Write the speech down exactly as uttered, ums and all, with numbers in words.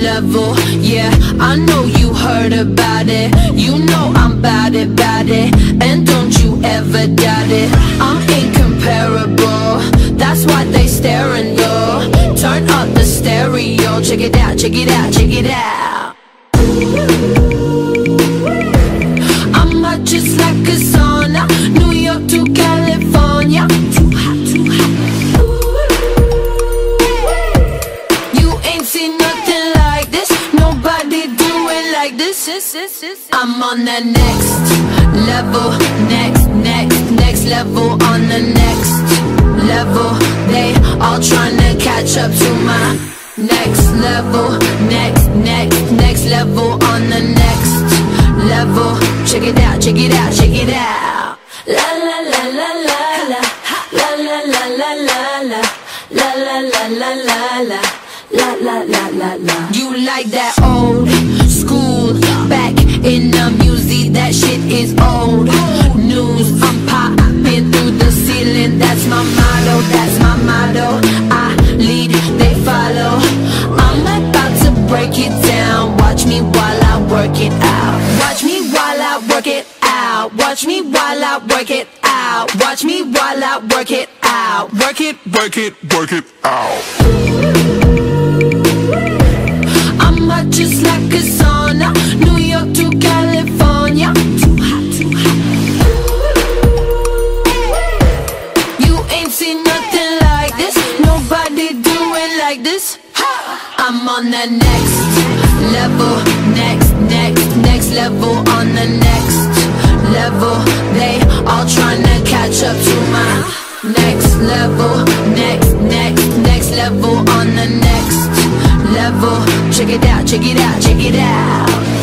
level. Yeah, I know you heard about it. You know I'm bout it, bout it. And don't you ever doubt it. I'm incomparable, that's why they staring, yo. Turn up the stereo, check it out, check it out, check it out. I'm hot just like a sauna, New York to California. Too hot, too hot. You ain't seen nothing like this, nobody do it like this. I'm on the next level, next, next, next level, on the next level. They all tryna catch up to my next level, next, next, next level, on the next level. Check it out, check it out, check it out. La la la la la la, la la la la la la, la la la la la la, la la la la la. You like that old school, back in the music, that shit is old news. I'm popping through the ceiling, that's my motto, that's my motto. I lead, they follow. I'm about to break it down, watch me while I work it out. Watch me while I work it out. Watch me while I work it out. Watch me while I work it out. Work it, work it, work it out. I'm hot just like a sauna, New York to California. Too hot, too hot. You ain't seen nothing like this, nobody do it like this. I'm on the next level, next, next, next level, on the next level. They all tryna catch up to my next level, next, next, next level, on the next level. Check it out, check it out, check it out.